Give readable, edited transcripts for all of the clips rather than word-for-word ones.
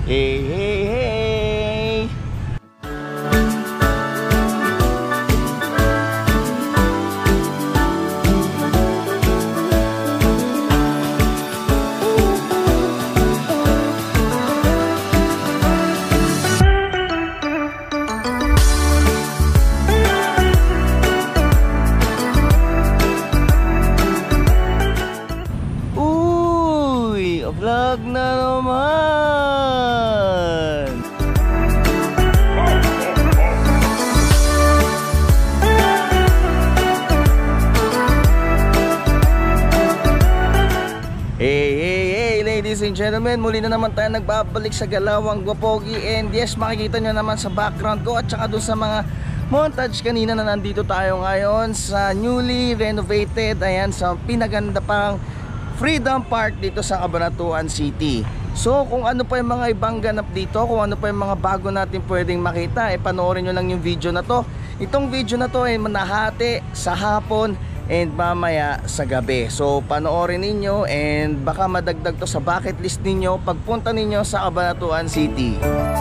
Hey, hey, hey! Uy! Vlog na naman! Hey, hey, hey, ladies and gentlemen, muli na naman tayo nagbabalik sa Galawang Gwapogi. And yes, makikita nyo naman sa background ko at saka dun sa mga montage kanina na nandito tayo ngayon sa newly renovated, ayan, sa pinaganda pang Freedom Park dito sa Cabanatuan City. So kung ano pa yung mga ibang ganap dito, kung ano pa yung mga bago natin pwedeng makita, panoorin nyo lang yung video na to. Itong video na to ay manahati sa hapon and mamaya sa gabi. So panoorin ninyo and baka madagdag to sa bucket list ninyo pagpunta ninyo sa Cabanatuan City.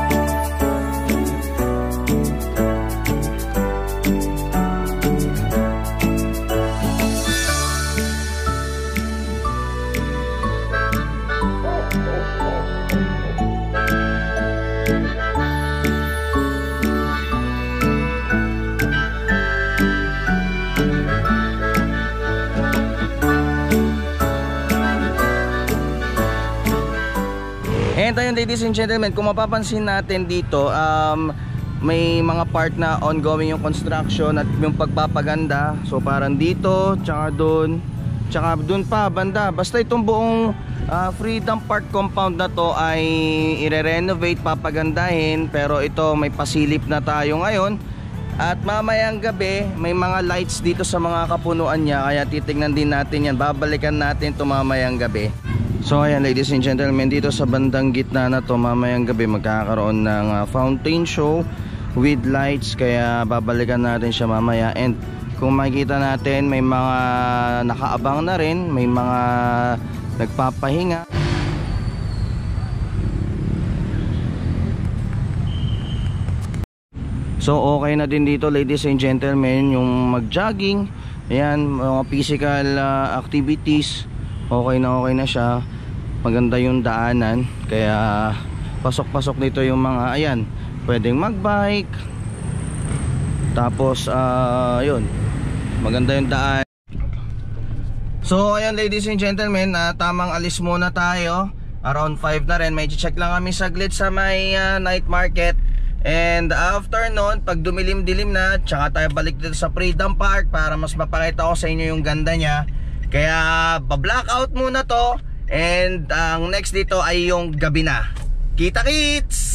And ayun, ladies and gentlemen, kung mapapansin natin dito, may mga part na ongoing yung construction at yung pagpapaganda. So parang dito, tsaka dun pa banda. Basta itong buong Freedom Park compound na to ay i-renovate, papagandahin. Pero ito, may pasilip na tayo ngayon. At mamayang gabi, may mga lights dito sa mga kapunuan niya. Kaya titignan din natin yan, babalikan natin ito mamayang gabi. So ayan, ladies and gentlemen, dito sa bandang gitna na to, mamayang gabi magkakaroon ng fountain show with lights. Kaya babalikan natin siya mamaya. And kung makikita natin, may mga nakaabang na rin, may mga nagpapahinga. So okay na din dito, ladies and gentlemen, yung mag-jogging. Ayan, mga physical activities. Okay na siya. Maganda yung daanan. Kaya pasok-pasok dito yung mga, ayan, pwedeng magbike. Tapos yun, maganda yung daan. So ayan, ladies and gentlemen, tamang alis muna tayo. Around 5 na rin. May check lang kami saglit sa may night market. And after nun, pag dumilim-dilim na, tsaka tayo balik dito sa Freedom Park para mas mapakita ko sa inyo yung ganda niya. Kaya ba-blackout muna to. And ang next dito ay yung gabi na. Kita-kits!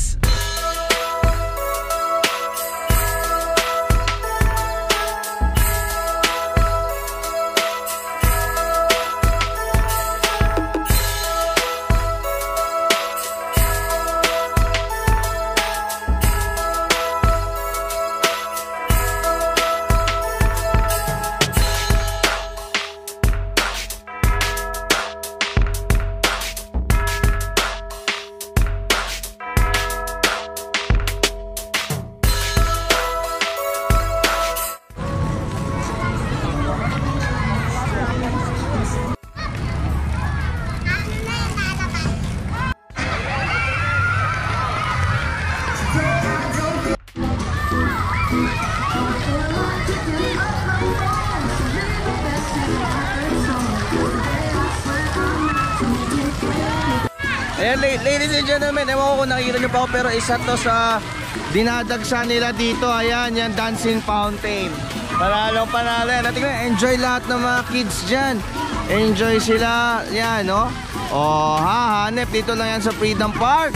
Ayan, ladies and gentlemen, ewan ko kung nakikita nyo pa ako, pero isa to sa dinadagsa nila dito. Ayan, yan, dancing fountain. Panalong panalo yan. Tingnan, enjoy lahat ng mga kids dyan. Enjoy sila. Yan, no? O, hahanep. Dito lang yan sa Freedom Park.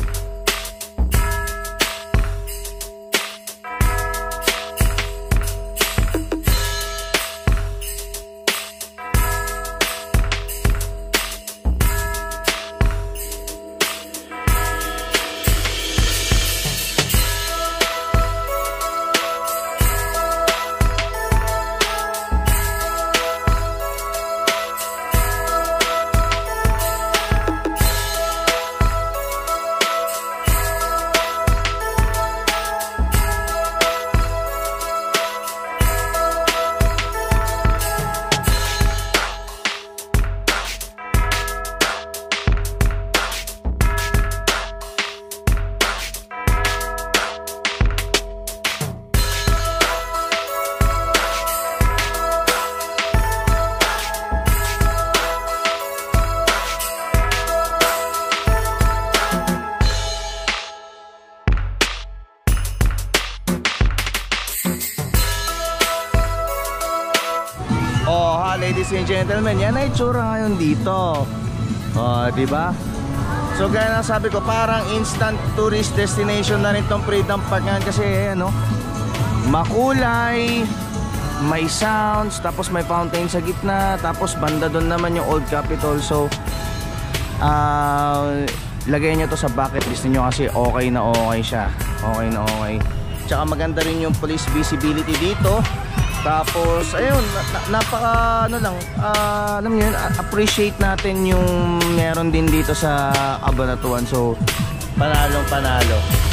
ladies and gentlemen, yan ay itsura ngayon dito. Diba? So gaya ng sabi ko, parang instant tourist destination na rin tong Freedom Park ngayon. Kasi ano, makulay, may sounds, tapos may fountain sa gitna, tapos banda doon naman yung Old Capitol. So lagay nyo to sa bucket list niyo kasi okay na okay siya. Okay na okay. Tsaka maganda rin yung police visibility dito. Tapos ayun, napaka ano lang, alam niyo yun, appreciate natin yung meron din dito sa Cabanatuan. So panalong panalo.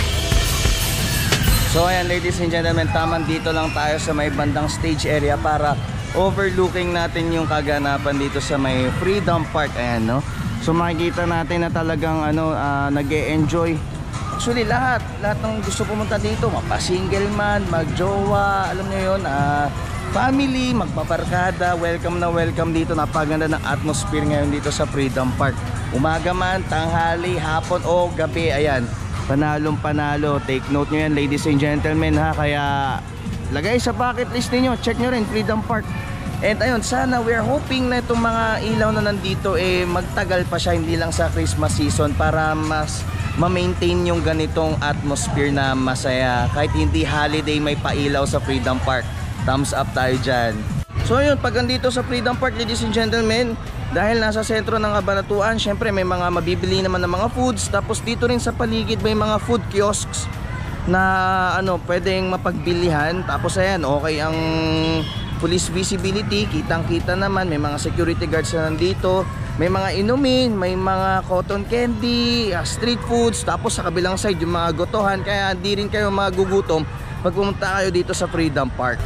So ayan ladies and gentlemen, tamang dito lang tayo sa may bandang stage area para overlooking natin yung kaganapan dito sa may Freedom Park. Ayan, no? So makikita natin na talagang ano, nag-e-enjoy. Actually lahat ng gusto pumunta dito, mapa-single man, mag-jowa, alam niyo yun, family, magpaparkada, welcome na welcome dito. Napaganda ng atmosphere ngayon dito sa Freedom Park. Umaga man, tanghali, hapon o gabi, ayan, panalong panalo. Take note nyo yan ladies and gentlemen ha, kaya lagay sa bucket list niyo, check nyo rin Freedom Park. And ayun, sana we're hoping na itong mga ilaw na nandito magtagal pa siya, hindi lang sa Christmas season, para mas ma-maintain yung ganitong atmosphere na masaya. Kahit hindi holiday, may pailaw sa Freedom Park. Thumbs up tayo dyan. So ayun, pag andito sa Freedom Park ladies and gentlemen, dahil nasa sentro ng Cabanatuan, syempre may mga mabibili naman ng mga foods. Tapos dito rin sa paligid may mga food kiosks na ano, pwedeng mapagbilihan. Tapos ayan, okay ang police visibility, kitang kita naman, may mga security guards na nandito, may mga inumin, may mga cotton candy, street foods, tapos sa kabilang side yung mga gotohan, kaya hindi rin kayo magugutom pag pumunta kayo dito sa Freedom Park.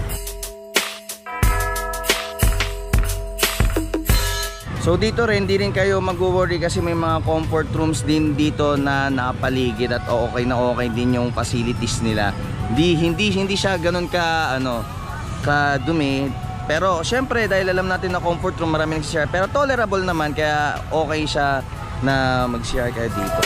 So dito rin, hindi rin kayo mag-worry kasi may mga comfort rooms din dito na nakapaligid at okay na okay din yung facilities nila. Hindi siya ganun ka kadumi. Pero syempre dahil alam natin na comfort room, marami nag-share, pero tolerable naman, kaya okay siya na mag-share kayo dito.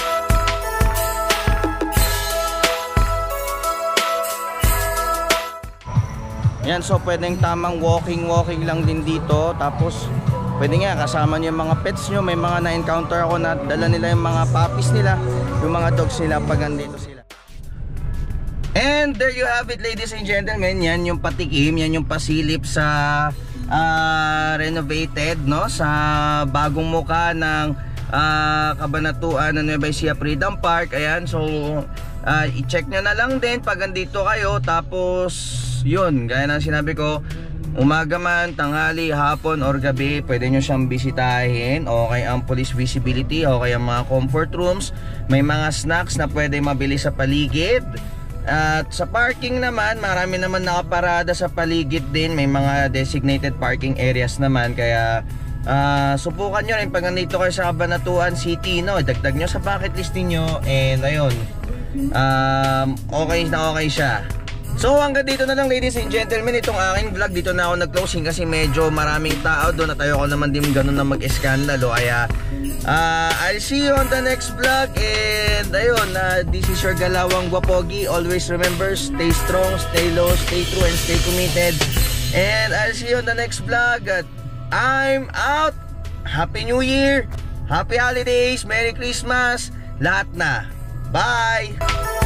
Yan, so pwedeng tamang walking lang din dito. Tapos pwede nga kasama nyo yung mga pets nyo. May mga na-encounter ako na dala nila yung mga puppies nila, yung mga dogs nila pag andito sila. And there you have it ladies and gentlemen, yan yung patikim, yan yung pasilip sa renovated, no, sa bagong muka ng Cabanatuan na Nueva Ecija Freedom Park. Ayan, so i-check nyo na lang din pag andito kayo. Tapos yun, gaya ng sinabi ko, umaga man, tanghali, hapon or gabi, pwede nyo siyang bisitahin. Okay ang police visibility, okay ang mga comfort rooms, may mga snacks na pwede mabili sa paligid. At sa parking naman, marami naman nakaparada sa paligid din. May mga designated parking areas naman. Kaya subukan nyo rin pag nandito kayo sa Cabanatuan City, no? Dagdag nyo sa bucket list niyo. And ayun, okay na okay siya. So hanggang dito na lang ladies and gentlemen itong aking vlog. Dito na ako nag-closing kasi medyo maraming tao doon at ayoko naman din ganun na mag-eskandalo. Kaya I'll see you on the next vlog. And ayun, this is your Galawang Gwapogi. Always remember, stay strong, stay low, stay true, and stay committed. And I'll see you on the next vlog. I'm out. Happy New Year, Happy Holidays, Merry Christmas, lahat na. Bye!